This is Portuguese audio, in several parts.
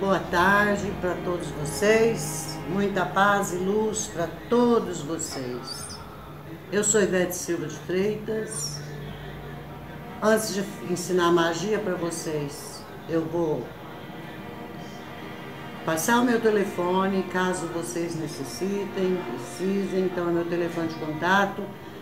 boa tarde para todos vocês, muita paz e luz para todos vocês. Eu sou Ivete Silva de Freitas. Antes de ensinar magia para vocês, eu vou passar o meu telefone, caso vocês necessitem, precisem. Então, é meu telefone de contato,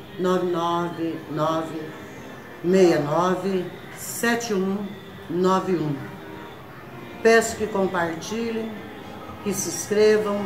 999697191. Peço que compartilhem, que se inscrevam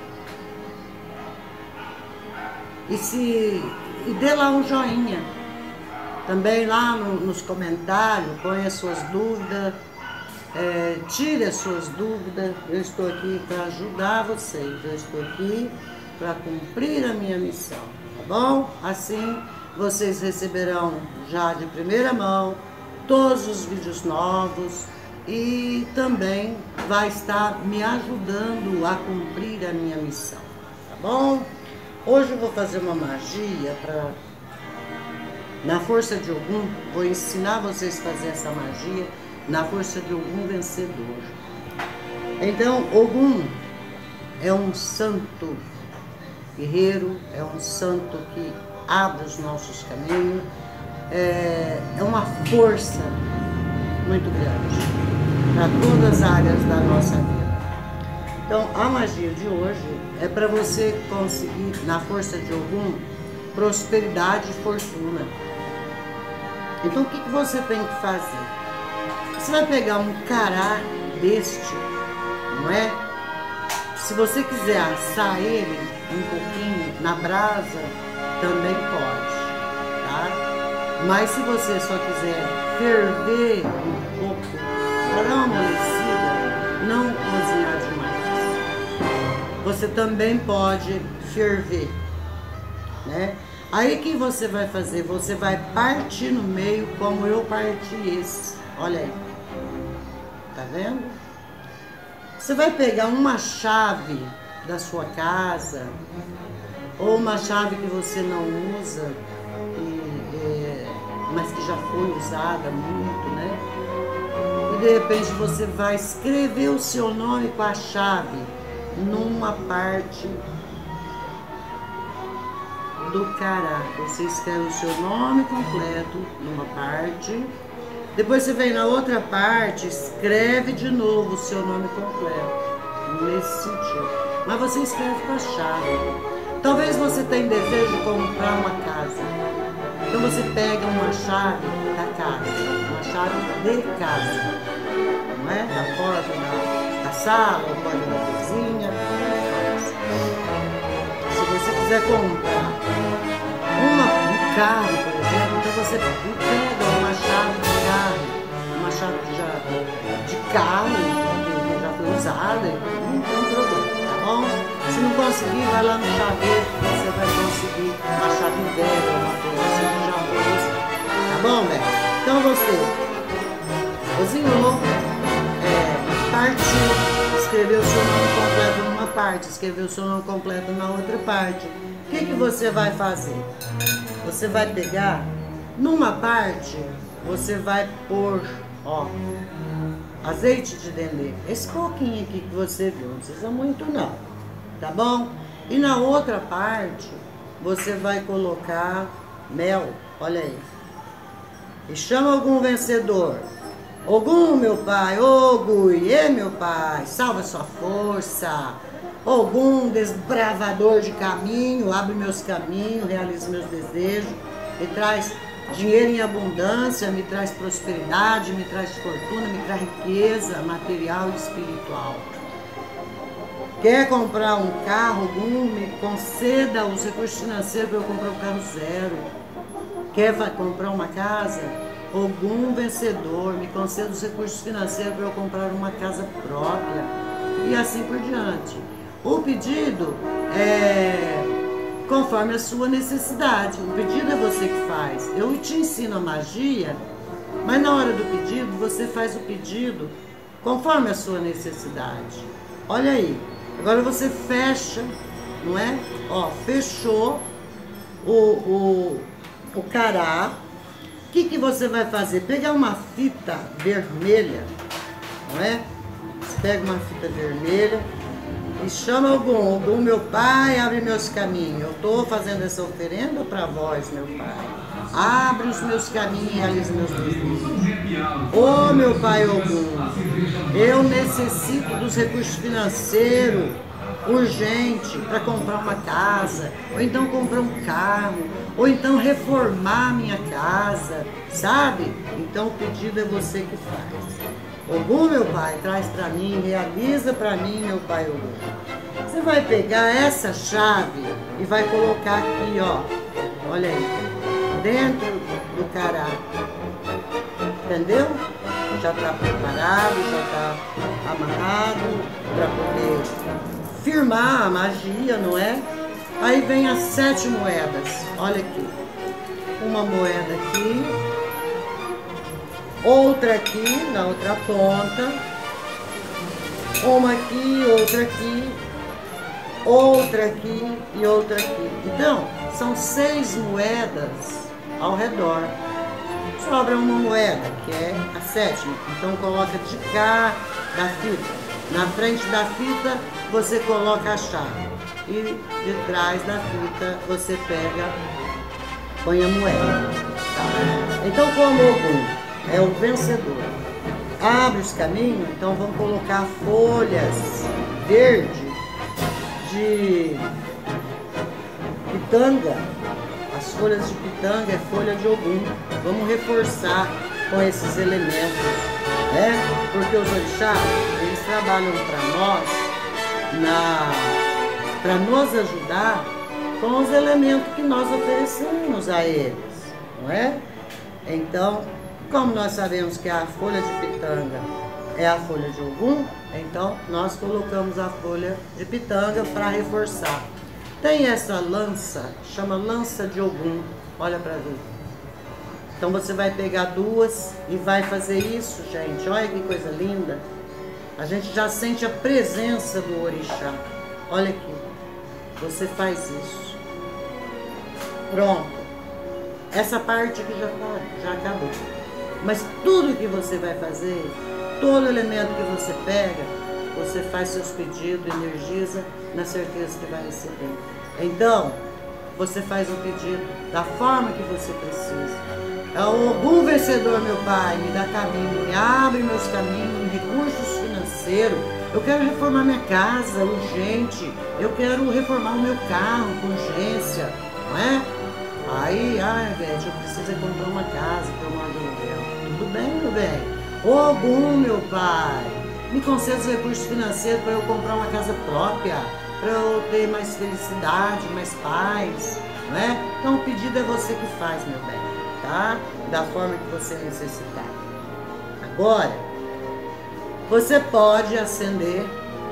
e dê lá um joinha. Também lá nos comentários, põe as suas dúvidas, tire as suas dúvidas. Eu estou aqui para ajudar vocês, eu estou aqui para cumprir a minha missão, tá bom? Assim vocês receberão já de primeira mão todos os vídeos novos e também vai estar me ajudando a cumprir a minha missão, tá bom? Hoje eu vou fazer uma magia na força de Ogum. Vou ensinar vocês a fazer essa magia na força de Ogum vencedor. Então, Ogum é um santo guerreiro, é um santo que abre os nossos caminhos, é uma força muito grande para todas as áreas da nossa vida. Então, a magia de hoje é para você conseguir, na força de Ogum, prosperidade e fortuna. Então, o que você tem que fazer? Você vai pegar um cará deste, não é? Se você quiser assar ele um pouquinho na brasa, também pode, tá? Mas se você só quiser ferver um pouco, para dar uma amolecida, não cozinhar demais, você também pode ferver, né? Aí o que você vai fazer? Você vai partir no meio como eu parti esse. Olha aí. Tá vendo? Você vai pegar uma chave da sua casa, ou uma chave que você não usa, mas que já foi usada muito, né? E de repente você vai escrever o seu nome com a chave numa parte do cará. Você escreve o seu nome completo numa parte, depois você vem na outra parte, escreve de novo o seu nome completo, nesse sentido, mas você escreve com a chave. Talvez você tenha desejo de comprar uma casa, então você pega uma chave da casa, uma chave de casa, não é? Da porta da sala, ou porta da cozinha. Se você quiser comprar um carro, por exemplo, então você pega uma chave de carro, uma chave de carro que já foi usada, não tem problema, tá bom? Se não conseguir, vai lá no chaveiro, você vai conseguir uma chave velha, uma coisa assim que já foi usada, tá bom, velho? Então você cozinhou, partiu, escreveu o seu nome completo numa parte, escreveu o seu nome completo na outra parte. O que você vai fazer? Você vai pegar, numa parte, você vai pôr, ó, azeite de dendê. Esse pouquinho aqui que você viu, não precisa muito não, tá bom? E na outra parte, você vai colocar mel, olha aí. E chama Ogum vencedor. Ogum, meu pai, Ogum, meu pai, salva sua força. Ogum, desbravador de caminho, abre meus caminhos, realiza meus desejos, me traz dinheiro em abundância, me traz prosperidade, me traz fortuna, me traz riqueza material e espiritual. Quer comprar um carro, Ogum, me conceda os recursos financeiros para eu comprar um carro zero. Quer comprar uma casa? Ogum vencedor, me conceda os recursos financeiros para eu comprar uma casa própria. E assim por diante. O pedido é conforme a sua necessidade. O pedido é você que faz. Eu te ensino a magia, mas na hora do pedido, você faz o pedido conforme a sua necessidade. Olha aí. Agora você fecha, não é? Ó, fechou o cará. O que você vai fazer? Pegar uma fita vermelha, não é? pega uma fita vermelha e chama Ogum. Ogum, meu pai, abre meus caminhos. Eu estou fazendo essa oferenda para vós, meu pai. Abre os meus caminhos e realiza meus desejos. Ô meu pai Ogum, eu necessito dos recursos financeiros urgente para comprar uma casa, ou então comprar um carro, ou então reformar minha casa, sabe? Então o pedido é você que faz. Ogum, meu pai, traz para mim, realiza para mim, meu pai Ogum. Você vai pegar essa chave e vai colocar aqui, ó, olha aí, dentro do cará, entendeu? Já está preparado, já está amarrado para poder firmar a magia, não é? Aí vem as 7 moedas, olha aqui, uma moeda aqui, outra aqui na outra ponta, uma aqui, outra aqui e outra aqui. Então, são 6 moedas ao redor. Sobra uma moeda, que é a 7ª. Então, coloca de cá da fita. Na frente da fita, você coloca a chave. E de trás da fita, você pega, põe a moeda. Tá? Então, como Ogum é o vencedor, abre os caminhos, então vamos colocar folhas verdes de pitanga. As folhas de pitanga é folha de Ogum. Vamos reforçar com esses elementos, né? Porque os orixás, eles trabalham para nós, para nos ajudar com os elementos que nós oferecemos a eles, não é? Então, como nós sabemos que a folha de pitanga é a folha de Ogum, então nós colocamos a folha de pitanga para reforçar. Tem essa lança, chama lança de Ogum, olha para ver. Então você vai pegar 2 e vai fazer isso, gente. Olha que coisa linda. A gente já sente a presença do orixá. Olha aqui, você faz isso. Pronto. Essa parte aqui já acabou. Mas tudo que você vai fazer, todo elemento que você pega, você faz seus pedidos, energiza, na certeza que vai receber. Então, você faz o pedido da forma que você precisa. É o Ogum vencedor, meu pai, me dá caminho, me abre meus caminhos, recursos financeiros. Eu quero reformar minha casa urgente, eu quero reformar o meu carro com urgência, não é? Aí, velho, eu preciso comprar uma casa para eu morar de aluguel. Tudo bem, meu bem? Ogum, meu pai, me conceda os recursos financeiros para eu comprar uma casa própria, para eu ter mais felicidade, mais paz, não é? Então o pedido é você que faz, meu bem, tá? Da forma que você necessitar. Agora, você pode acender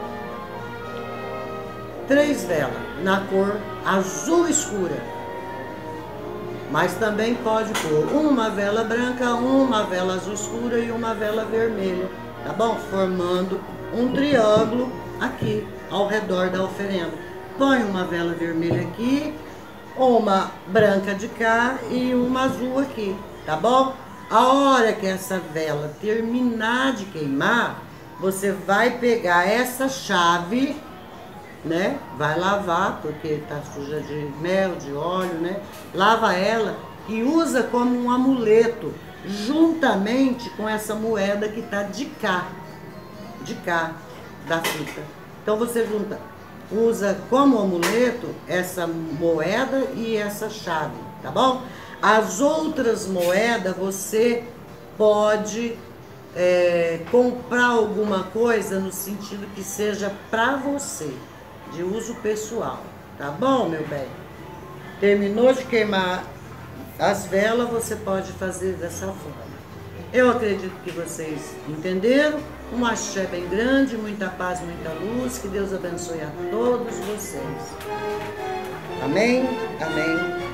3 velas na cor azul escura, mas também pode pôr uma vela branca, uma vela azul escura e uma vela vermelha, tá bom? Formando um triângulo aqui ao redor da oferenda. Põe uma vela vermelha aqui, uma branca de cá e uma azul aqui, tá bom? A hora que essa vela terminar de queimar, você vai pegar essa chave, né? Vai lavar, porque tá suja de mel, de óleo, né? Lava ela e usa como um amuleto, juntamente com essa moeda que tá de cá da fita. Então você usa como amuleto essa moeda e essa chave, tá bom? As outras moedas você pode comprar alguma coisa no sentido que seja para você, de uso pessoal, tá bom, meu bem? Terminou de queimar as velas, você pode fazer dessa forma. Eu acredito que vocês entenderam. Um axé bem grande, muita paz, muita luz. Que Deus abençoe a todos vocês. Amém? Amém.